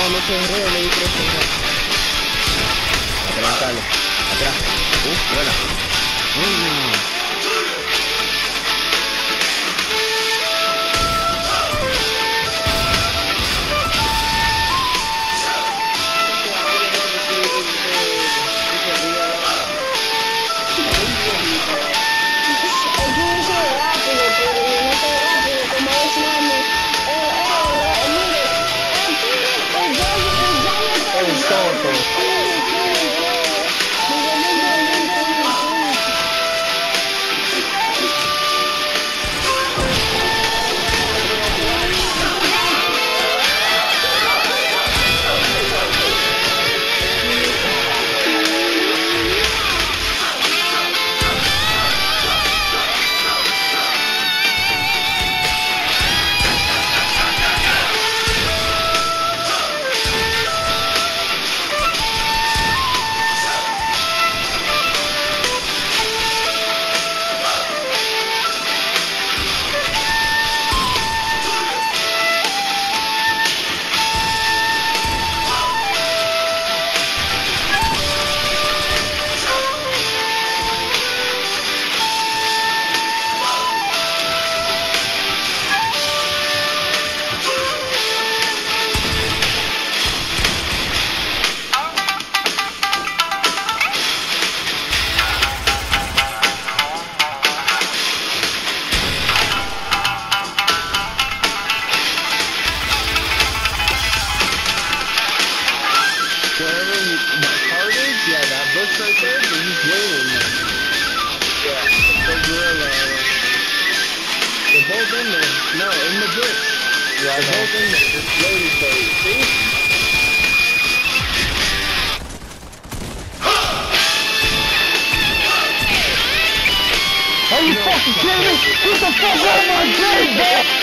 no cerré, le di 3 cerrar. Atrás, dale. Atrás. Buena. El Soto. Right there, but he's waiting now. Yeah, the gorilla. They're both in there. No, in the bush. Yeah, they're both in there, just waiting for you. See? Are you fucking kidding me? Get the fuck out of my game, bro!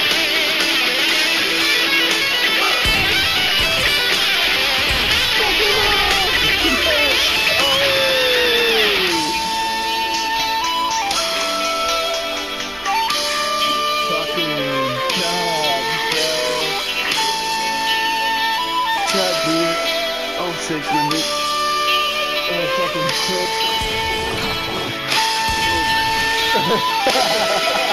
Oh, 6 minutes. Oh, fucking 6.